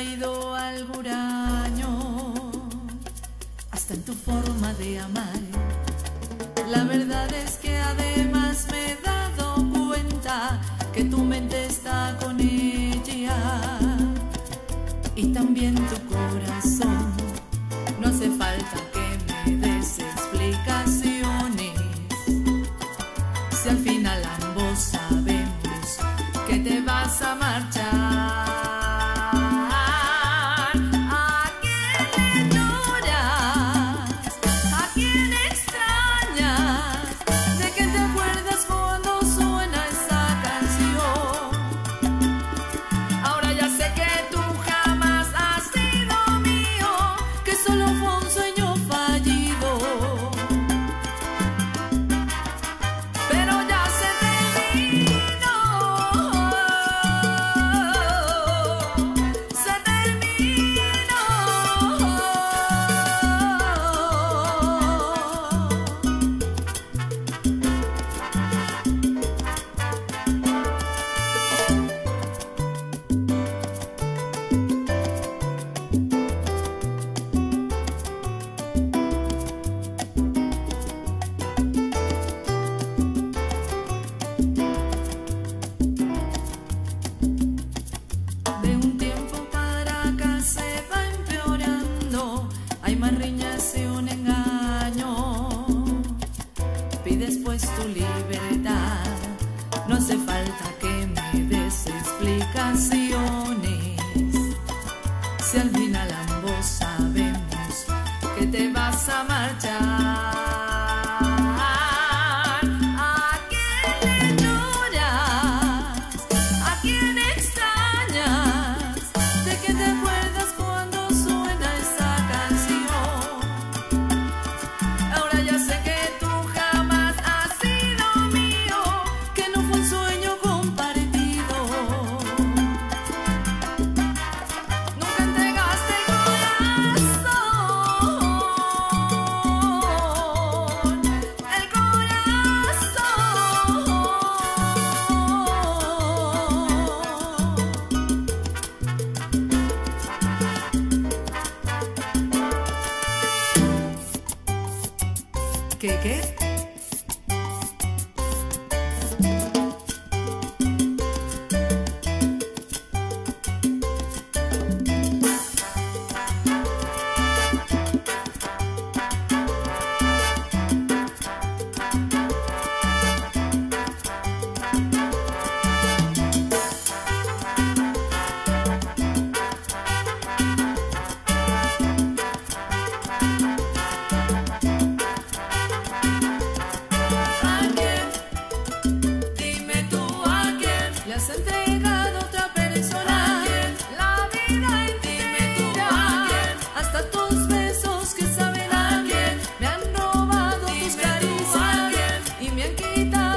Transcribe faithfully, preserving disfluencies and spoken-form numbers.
ido algún huraño, hasta en tu forma de amar. La verdad es que además me he dado cuenta que tu mente está con ella y también tu corazón. No hace falta que me des explicaciones, si al final ambos sabemos que te vas a marchar. Tu libertad, no hace falta que me des explicaciones, si al final ambos sabemos que te vas a marchar. ¿A quién le lloras? ¿A quién extrañas? ¿De qué te acuerdas cuando suena esa canción? Ahora ya sé que ¿Qué, qué? Quita